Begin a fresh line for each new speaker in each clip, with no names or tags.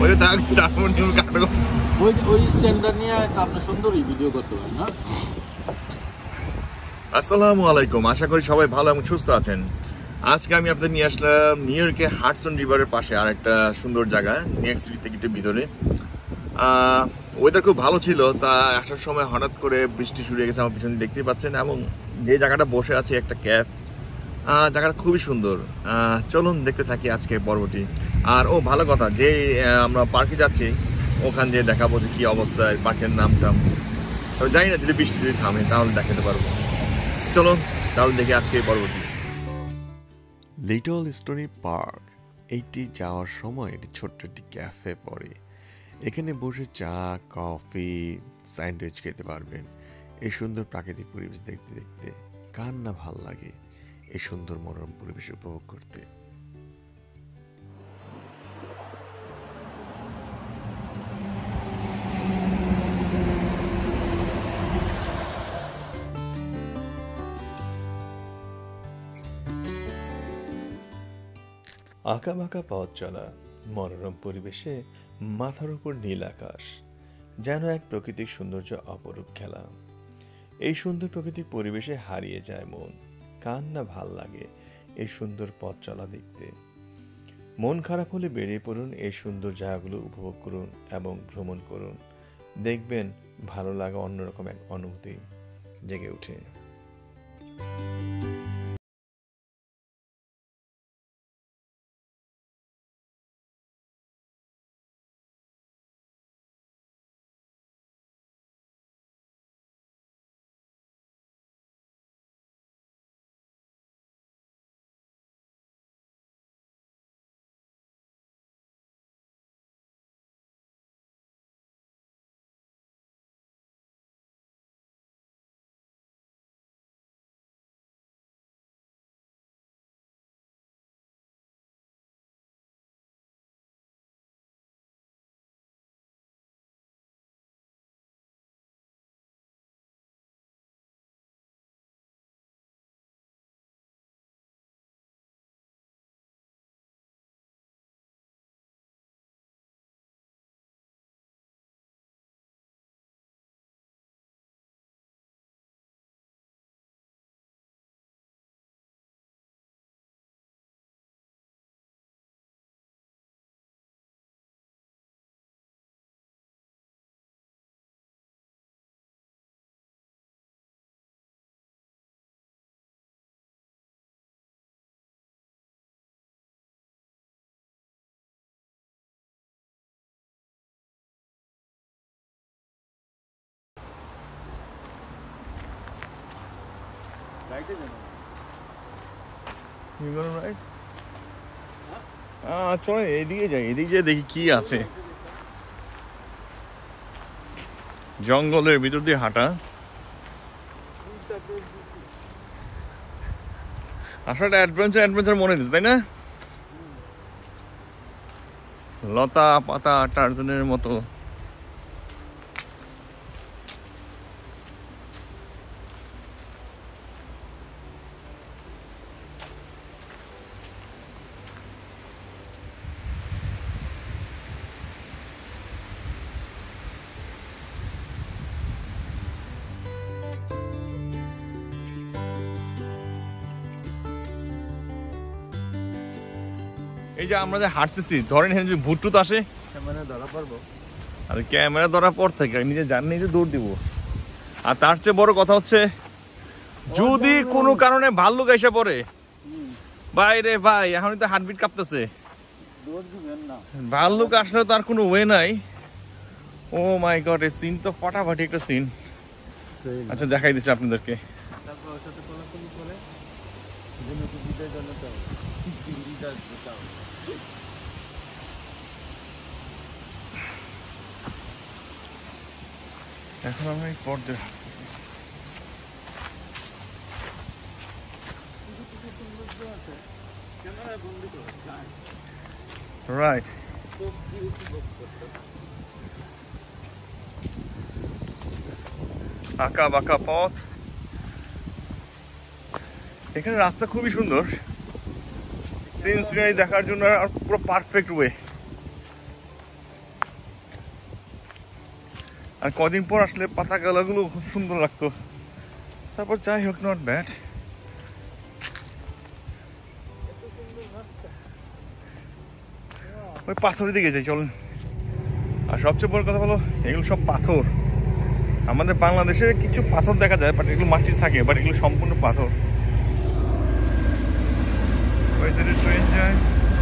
আসসালামু আলাইকুম, আশা করি সবাই ভালো এবং সুস্থ আছেন। আজকে আমি আপনাদের নিয়ে আসলাম নিউ ইয়র্কে হাডসন রিভারের পাশে আর একটা সুন্দর জায়গা, নিউ ইয়র্ক সিটি থেকে ভিতরে। ওয়েদার খুব ভালো ছিল, তা আসার সময় হঠাৎ করে বৃষ্টি শুরু হয়ে গেছে, আমার পিছনে দেখতেই পাচ্ছেন। এবং যে জায়গাটা বসে আছে একটা ক্যাফ, জায়গাটা খুবই সুন্দর। চলুন দেখতে থাকি আজকে পর্বটি। আর ভালো কথা, যে আমরা পার্কে যাচ্ছি ওখান দিয়ে দেখাবো যে কী অবস্থায়, পার্কের নামটা তবে জানি না, যদি বৃষ্টি যদি থামে তাহলে দেখাতে পারবো। চলুন তাহলে দেখি আজকে এই পর্বটি।
লিটল স্টোরি পার্ক, এইটি যাওয়ার সময় একটি ছোট্ট একটি ক্যাফে পড়ে। এখানে বসে চা, কফি, স্যান্ডউইচ খেতে পারবেন। এই সুন্দর প্রাকৃতিক পরিবেশ দেখতে দেখতে কার না ভাল লাগে এই সুন্দর মনোরম পরিবেশ উপভোগ করতে। আঁকা বাঁকা পথ চলা, মনোরম পরিবেশে, মাথার উপর নীল আকাশ, যেন এক প্রাকৃতিক সৌন্দর্য অপরূপ খেলা। এই সুন্দর প্রাকৃতিক পরিবেশে হারিয়ে যায় মন। কার না ভাল লাগে এই সুন্দর পথ চলা দেখতে। মন খারাপ হলে বেরিয়ে পড়ুন, এই সুন্দর জায়গাগুলো উপভোগ করুন এবং ভ্রমণ করুন। দেখবেন ভালো লাগা অন্যরকম এক অনুভূতি জেগে ওঠে।
চলে এদিকে যাই, এদিকে যাই দেখি কি আছে। জঙ্গলের ভিতর দিয়ে হাঁটা, আসলে অ্যাডভেঞ্চার মনে হচ্ছে, তাই না? লতা পাতা টার্জনের মতো। এই যে আমরা যে হাঁটতেছি, ধরেন এখানে যদি ভুট্টুত আসে, ক্যামেরা ধরা পড়বো। আর ক্যামেরা ধরার পর থেকে নিজে জান নিজে দৌড় দিব। আর তার চেয়ে বড় কথা হচ্ছে, যদি কোনো কারণে ভাল্লুক এসে পড়ে, ভাই রে ভাই, এখন তো হার্টবিট কাঁপতেছে। ভাল্লুক আসলে তার কোনো ওয়ে নাই। ও মাই গড, এই সিন তো ফাটাফাটি একটা সিন। আচ্ছা দেখাই দিচ্ছি আপনাদেরকে। এখন আমরা এই পথ দিয়ে হাঁটতেছি। রাইট, আঁকা বাঁকা পথ। এখানে রাস্তা খুবই সুন্দর, সিনারি দেখার জন্য আর পুরো পারফেক্ট ওয়ে। আর কদিন পর আসলে পাতা গালাগুলো খুব সুন্দর লাগতো। তারপর যাই হোক, নট ব্যাড। ওই পাথরের দিকে যাই, চলেন। আর সবচেয়ে বড় কথা হলো এগুলো সব পাথর। আমাদের বাংলাদেশে কিছু পাথর দেখা যায়, বাট এগুলো মাটির থাকে, বাট এগুলো সম্পূর্ণ পাথর। ওই সাইডে ট্রেন যায়।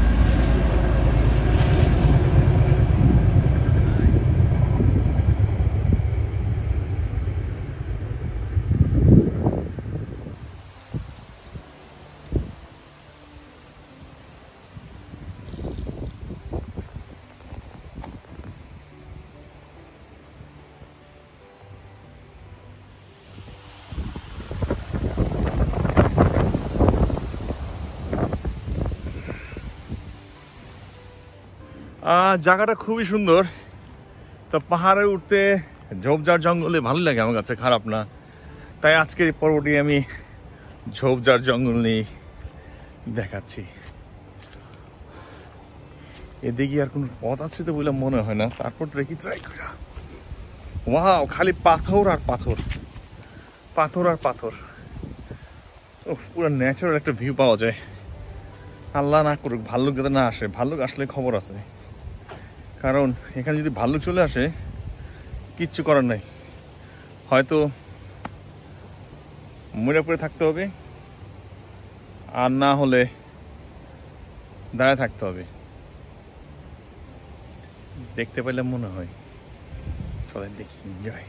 জায়গাটা খুবই সুন্দর। তো পাহাড়ে উঠতে ঝোপঝাড় জঙ্গলে ভালো লাগে আমার কাছে, খারাপ না। তাই আজকের এই পর্বটি আমি ঝোপঝাড় জঙ্গল নিয়ে দেখাচ্ছি। এদিকে আর কোনো পথ আছে তো বলে মনে হয় না, তারপর দেখি ট্রাই করা। ওয়াও, খালি পাথর আর পাথর, পাথর আর পাথর। ও, পুরো ন্যাচারাল একটা ভিউ পাওয়া যায়। আল্লাহ না করুক ভাল্লুক যাতে না আসে। ভাল্লুক আসলে খবর আছে, কারণ এখানে যদি ভাল্লুক চলে আসে কিচ্ছু করার নাই। হয়তো মরে পড়ে থাকতে হবে, আর না হলে দাঁড়ায় থাকতে হবে। দেখতে পেলে মনে হয়। চলেন দেখি, এনজয়।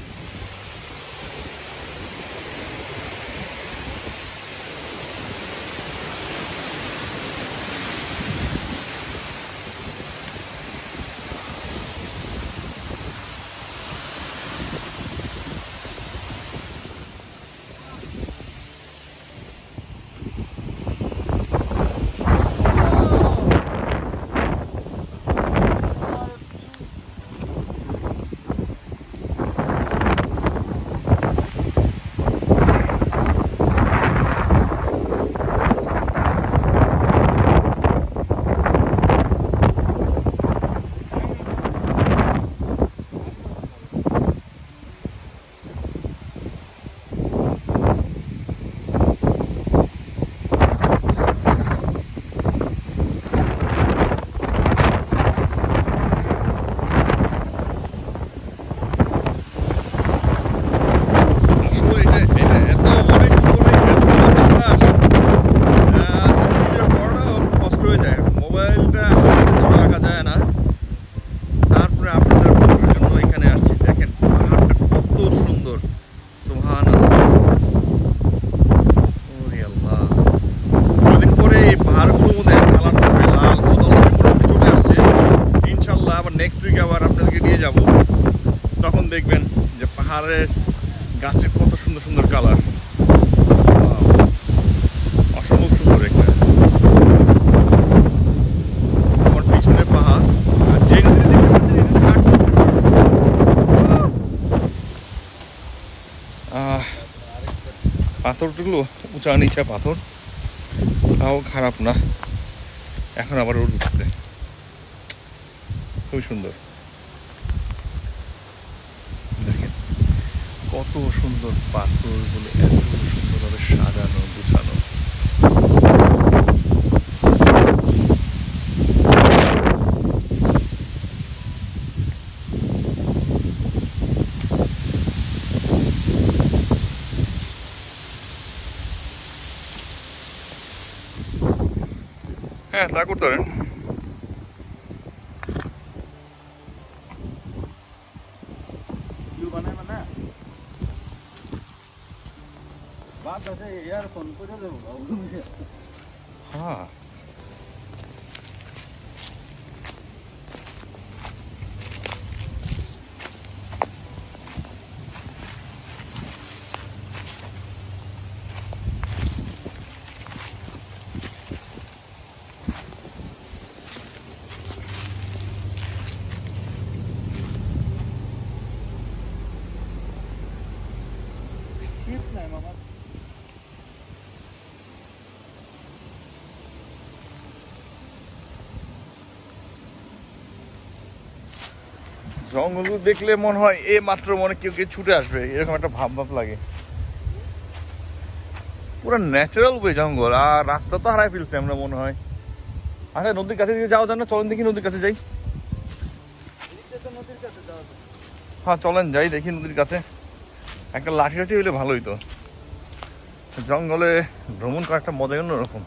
দেখবেন যে পাহাড়ের গাছের কত সুন্দর সুন্দর কালার, অসম্ভব সুন্দর একটা। আমার পিছনে পাহাড়, আর যে নদীতে দেখতে পাচ্ছেন পাথরগুলো উঁচা নিচা পাথর, তাও খারাপ না। এখন আবার রোদ উঠছে, খুবই সুন্দর। দেখেন কত সুন্দর পাথরগুলো, এত সুন্দরভাবে সাজানো গুছানো। হ্যাঁ, তা করতে পারেন। হ্যাঁ, জঙ্গল দেখলে মনে হয় মাত্র মনে কেউ ছুটে আসবে, এরকম একটা ভাব ভাব লাগে। পুরো ন্যাচারাল ওয়ে জঙ্গল, আর রাস্তা তো হারাই ফেলছে আমরা মনে হয়। আচ্ছা নদীর কাছে দিকে যাওয়া যায় না? চলেন দেখি নদীর কাছে যাই। হ্যাঁ চলেন যাই দেখি নদীর কাছে। একটা লাঠি লাঠি হইলে ভালো হইতো। জঙ্গলে ভ্রমণ করা একটা মজাই অন্যরকম।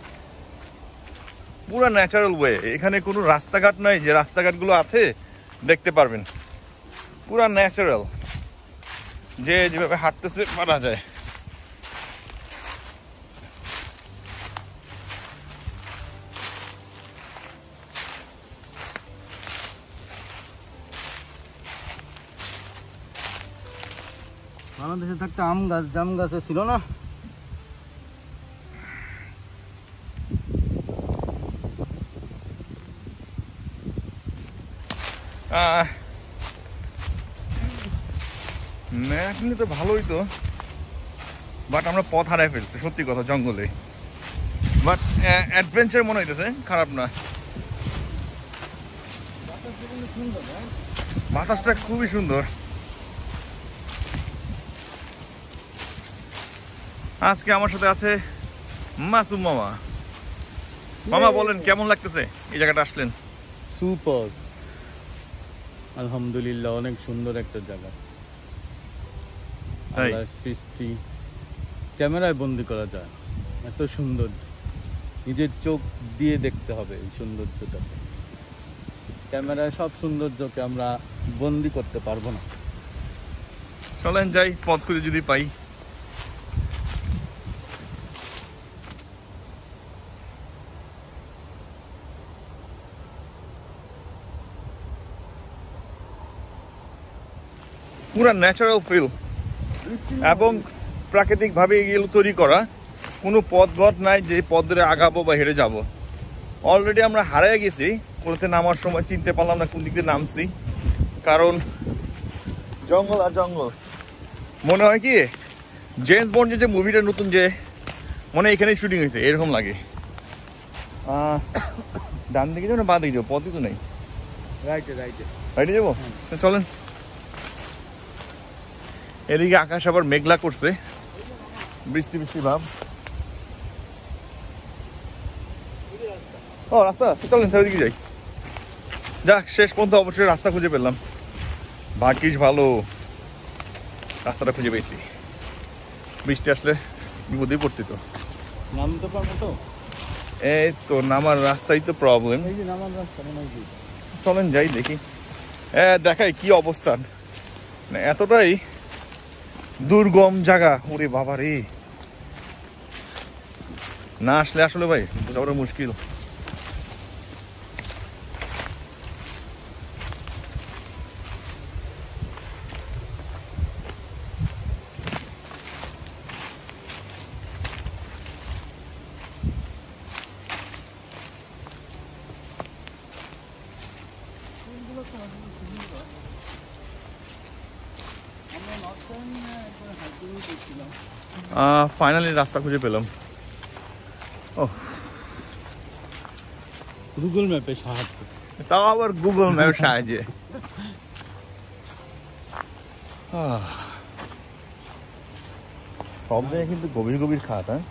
পুরো ন্যাচারাল ওয়ে, এখানে কোনো রাস্তাঘাট নাই যে রাস্তাঘাটগুলো আছে দেখতে পারবেন। পুরা ন্যাচারাল, যে যেভাবে হাঁটতেছে পারা যায়।
বাংলাদেশে থাকতে আম গাছ জাম গাছে ছিল না।
ম্যাপ নিয়ে তো ভালোই তো, বাট আমরা পথ হারাই ফেলছি সত্যি কথা জঙ্গলে। বাট অ্যাডভেঞ্চার মনে হইতেছে, খারাপ না। বাতাসটা খুবই সুন্দর। আজকে আমার সাথে আছে মাসুম মামা। মামা বলেন কেমন লাগতেছে এই জায়গাটা আসলেন?
সুপার, আলহামদুলিল্লাহ, অনেক সুন্দর একটা জায়গা। আল্লাহর সৃষ্টি ক্যামেরায় বন্দি করা যায়, এত সুন্দর। নিজের চোখ দিয়ে দেখতে হবে এই সৌন্দর্যটা। ক্যামেরায় সব সৌন্দর্যকে আমরা বন্দি করতে পারবো না।
চলেন যাই, পথ খুঁজে যদি পাই। পুরা ন্যাচারাল ফিল এবং প্রাকৃতিকভাবে এগুলো তৈরি করা। কোনো পথঘাট নাই যে পথ ধরে আগাবো বা হেঁটে যাব। অলরেডি আমরা হারিয়ে গেছি, কোথাতে নামার সময় চিনতে পারলাম না কোন দিক দিয়ে নামছি, কারণ জঙ্গল আর জঙ্গল। মনে হয় কি জেমস বন্ডের যে মুভিটা নতুন, যে মনে হয় এখানেই শুটিং হয়েছে এরকম লাগে। ডান দিকে যাবো না বাঁ দিকে যাবো? পথই তো নেই।
রাইটে রাইটে
রাইটে যাবো, চলেন। এদিকে আকাশ আবার মেঘলা করছে, বৃষ্টি বৃষ্টি ভাব। ও রাস্তা, চলেন ওইদিকে যাই। যাক, শেষ পর্যন্ত অবশ্যই রাস্তা খুঁজে পেলাম। ভাগ্যিস ভালো, রাস্তাটা খুঁজে পেয়েছি। বৃষ্টি আসলে বিপদেই পড়তে তো।
নামতে পারবো তো?
এই তো নামার রাস্তাই তো প্রবলেম।
এই যে নামার রাস্তা মনে হয়।
চলেন যাই দেখি। দেখাই কি অবস্থান, এতটাই দুর্গম জায়গা। ওরে বাবা রে, না আসলে আসলে ভাই বোঝা বড় মুশকিল। ফাইনালি রাস্তা খুঁজে পেলাম। ও,
গুগল ম্যাপে সাহায্য,
তাও আবার গুগল ম্যাপের সাহায্যে। সব জায়গায় কিন্তু গভীর গভীর খাত। হ্যাঁ,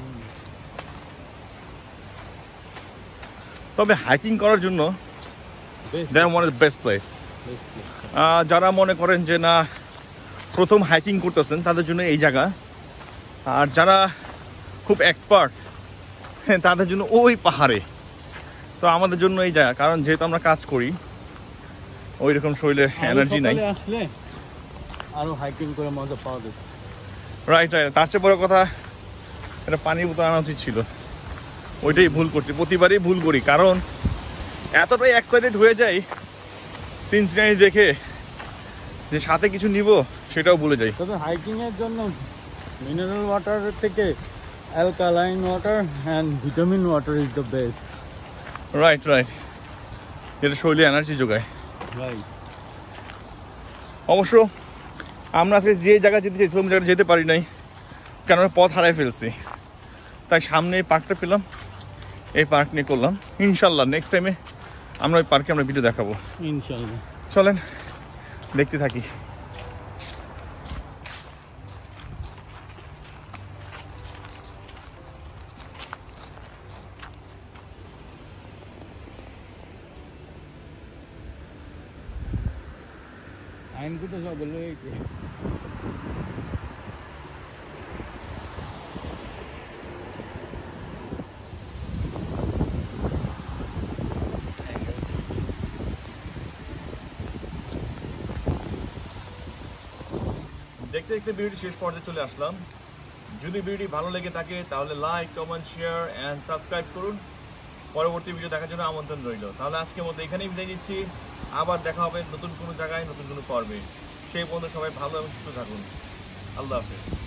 তবে হাইকিং করার জন্য one of the best place. যারা মনে করেন যে না প্রথম হাইকিং করতেছেন তাদের জন্য এই জায়গা, আর যারা খুব এক্সপার্ট তাদের জন্য ওই পাহাড়ে। তো আমাদের জন্য এই জায়গা, কারণ যেহেতু আমরা কাজ করি ওই রকম শরীরে এনার্জি নাই।
আসলে আরো হাইকিং করে মজা পাওয়া যাবে।
রাইট রাইট, তার চেয়ে বড় কথা এটা পানির বোতল আনা উচিত ছিল। ওইটাই ভুল করছি, প্রতিবারই ভুল করি, কারণ এতটাই এক্সাইটেড হয়ে যাই সিনসিনারি দেখে যে সাথে কিছু নিব সেটাও ভুলে যাই।
তবে হাইকিং এর জন্য মিনারেল ওয়াটার থেকে alkaline water and vitamin water is the best.
Right right, যেটা শরীরে এনার্জি যোগায়।
রাইট।
অবশ্য আমরা আজকে যে জায়গা যেতে চাইছিলাম জায়গাটা যেতে পারি নাই, কেন পথ হারাই ফেলছি। তাই সামনে এই পার্কটা পেলাম, এই পার্ক নিয়ে করলাম। ইনশাল্লাহ নেক্সট টাইমে আমরা ওই পার্কে আমরা ভিডিও দেখাবো
ইনশাল্লাহ।
চলেন। দেখতে থাকি।
আইনগুলো সব বললো
দেখতে দেখতে ভিডিওটি শেষ পর্যায়ে চলে আসলাম। যদি ভিডিওটি ভালো লেগে থাকে তাহলে like, comment, share and subscribe করুন। পরবর্তী ভিডিও দেখার জন্য আমন্ত্রণ রইল। তাহলে আজকের মতো এখানেই বিদায় নিচ্ছি। আবার দেখা হবে নতুন কোনো জায়গায়, নতুন কোনো পর্বে। সেই পর্যন্ত সবাই ভালো এবং সুস্থ থাকুন। আল্লাহ হাফেজ।